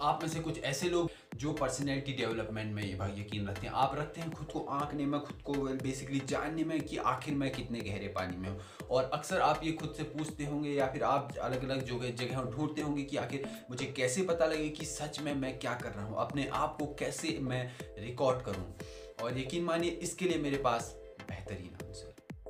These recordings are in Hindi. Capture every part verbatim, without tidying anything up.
आप में से कुछ ऐसे लोग जो पर्सनैलिटी डेवलपमेंट में भाई यकीन रखते हैं, आप रखते हैं खुद को आंकने में, खुद को बेसिकली जानने में कि आखिर मैं कितने गहरे पानी में हूँ। और अक्सर आप ये खुद से पूछते होंगे या फिर आप अलग अलग जगह जगह ढूंढते होंगे कि आखिर मुझे कैसे पता लगे कि सच में मैं क्या कर रहा हूँ, अपने आप को कैसे मैं रिकॉर्ड करूँ। और यकीन मानिए इसके लिए मेरे पास बेहतरीन आंसर।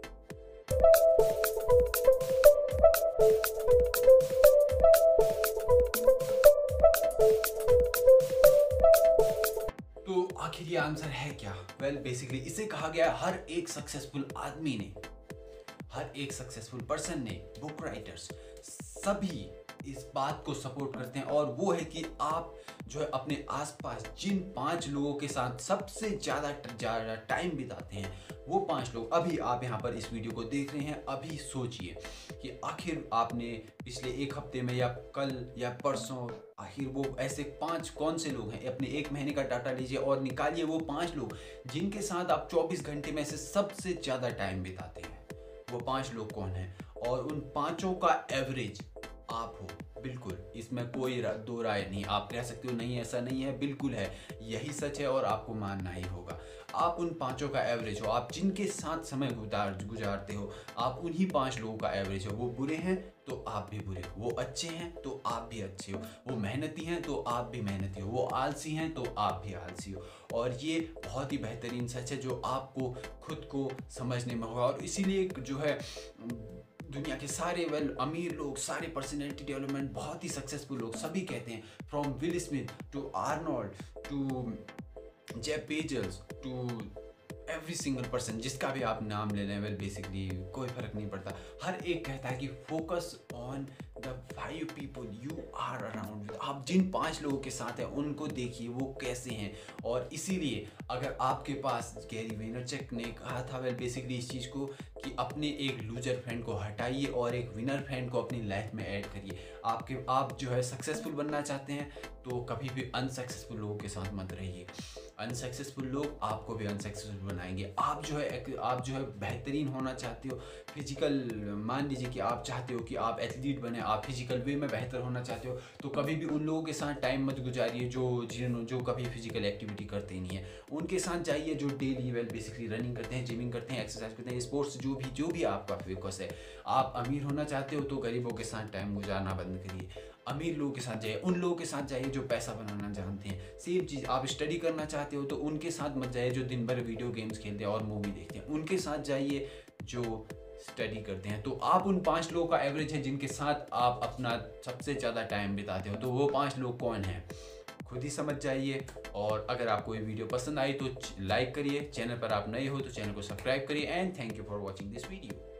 तो आखिर ये आंसर है क्या? वेल well, बेसिकली इसे कहा गया हर एक सक्सेसफुल आदमी ने, हर एक सक्सेसफुल पर्सन ने, बुक राइटर्स सभी इस बात को सपोर्ट करते हैं, और वो है कि आप जो है अपने आसपास जिन पांच लोगों के साथ सबसे ज़्यादा ज़्यादा टाइम बिताते हैं, वो पांच लोग अभी आप यहाँ पर इस वीडियो को देख रहे हैं। अभी सोचिए कि आखिर आपने पिछले एक हफ्ते में या कल या परसों आखिर वो ऐसे पांच कौन से लोग हैं, अपने एक महीने का डाटा लीजिए और निकालिए वो पांच लोग जिनके साथ आप चौबीस घंटे में से सबसे ज़्यादा टाइम बिताते हैं। वो पांच लोग कौन हैं? और उन पांचों का एवरेज आप हो। बिल्कुल, इसमें कोई दो राय नहीं। आप कह सकते हो नहीं ऐसा नहीं है, बिल्कुल है, यही सच है और आपको मानना ही होगा। आप उन पांचों का एवरेज हो, आप जिनके साथ समय गुजार गुजारते हो, आप उन्हीं पांच लोगों का एवरेज हो। वो बुरे हैं तो आप भी बुरे हो, वो अच्छे हैं तो आप भी अच्छे हो, वो मेहनती हैं तो आप भी मेहनती हो, वो आलसी हैं तो आप भी आलसी हो। और ये बहुत ही बेहतरीन सच है जो आपको खुद को समझने में होगा। और इसीलिए जो है दुनिया के सारे वेल अमीर लोग, सारे पर्सनैलिटी डेवलपमेंट बहुत ही सक्सेसफुल लोग सभी कहते हैं, from Will Smith to Arnold to Jeff Bezos to every single person, जिसका भी आप नाम ले लें, वेल बेसिकली कोई फर्क नहीं पड़ता। हर एक कहता है कि focus on the five people you are around with. आप जिन पांच लोगों के साथ हैं उनको देखिए वो कैसे हैं। और इसीलिए अगर आपके पास, गैरी वेनरचक ने कहा था वेल बेसिकली इस चीज़ को कि अपने एक लूजर फ्रेंड को हटाइए और एक विनर फ्रेंड को अपनी लाइफ में ऐड करिए। आपके आप जो है सक्सेसफुल बनना चाहते हैं तो कभी भी अनसक्सेसफुल लोगों के साथ मत रहिए। अनसक्सेसफुल लोग आपको भी अनसक्सेसफुल बनाएंगे। आप जो है आप जो है बेहतरीन होना चाहते हो फिजिकल, मान लीजिए कि आप चाहते हो कि आप एथलीट बने, आप फिजिकल वे में बेहतर होना चाहते हो, तो कभी भी उन लोगों के साथ टाइम मत गुजारिए जो जिन जो कभी फिजिकल एक्टिविटी करते ही नहीं है। उनके साथ जाइए जो डेली वेल बेसिकली रनिंग करते हैं, जिमिंग करते हैं, एक्सरसाइज करते हैं, स्पोर्ट्स जो भी जो भी आपका फोकस है। आप अमीर होना चाहते हो तो गरीबों के साथ टाइम गुजारना बंद करिए, अमीर लोगों के साथ जाइए, उन लोगों के साथ जाइए जो पैसा बनाना जानते हैं। सेम चीज़ आप स्टडी करना चाहते हो तो उनके साथ मत जाइए जो दिन भर वीडियो गेम्स खेलते हैं और मूवी देखते हैं, उनके साथ जाइए जो स्टडी करते हैं। तो आप उन पांच लोगों का एवरेज है जिनके साथ आप अपना सबसे ज़्यादा टाइम बिताते हो। तो वो पांच लोग कौन हैं खुद ही समझ जाइए। और अगर आपको ये वीडियो पसंद आई तो लाइक करिए, चैनल पर आप नए हो तो चैनल को सब्सक्राइब करिए। And thank you for watching this video.